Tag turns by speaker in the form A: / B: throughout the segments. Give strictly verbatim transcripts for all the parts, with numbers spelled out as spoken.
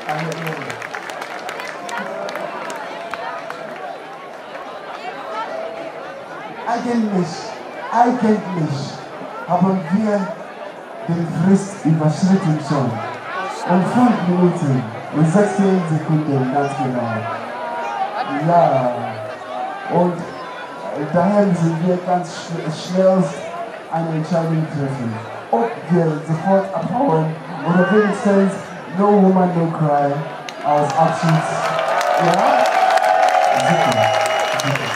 A: Eigentlich, eigentlich haben wir den Frist überschritten schon. Um fünf Minuten und sechzehn Sekunden, ganz genau. Ja, und daher müssen wir ganz schnell eine Entscheidung treffen. Ob wir sofort abhauen oder wenigstens No Woman, No Cry als Abschied. Ja? Super. Super.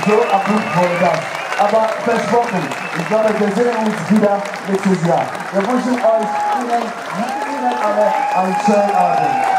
A: so erprobbar das. Aber versprochen, ich glaube, wir sehen uns wieder nächstes Jahr. Wir wünschen euch Ihnen, Ihnen alle einen schönen Abend.